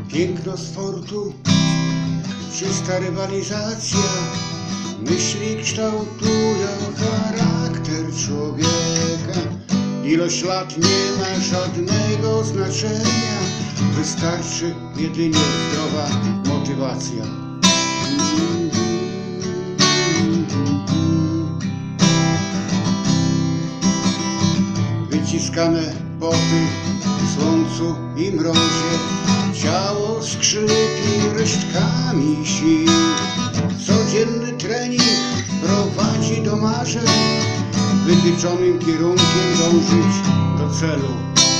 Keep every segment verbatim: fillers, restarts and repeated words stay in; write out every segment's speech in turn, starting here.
Piękno sportu, czysta rywalizacja, myśli kształtują charakter człowieka. Ilość lat nie ma żadnego znaczenia, wystarczy jedynie zdrowa motywacja. Wyciskane poty w słońcu i mrozie, ciało skrzypi resztkami sił. Codzienny trening prowadzi do marzeń, wytyczonym kierunkiem dążyć do celu.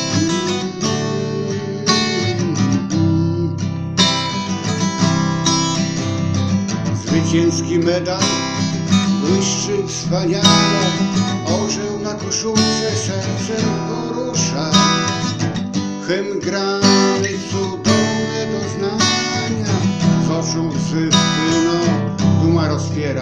Zwycięski medal błyszczy wspaniale, orzeł na koszulce sercem porusza. Hymn grany, cudowne doznania, z oczu łzy płyną, duma rozpiera.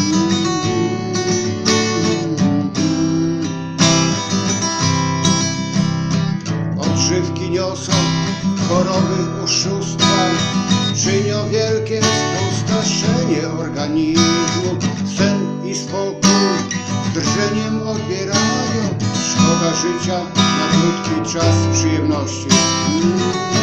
Odżywki niosą choroby, oszustwa, czynią wielkie spustoszenie organizmu. Sen i spokój z drżeniem odbierają, szkoda życia na krótki czas przyjemności.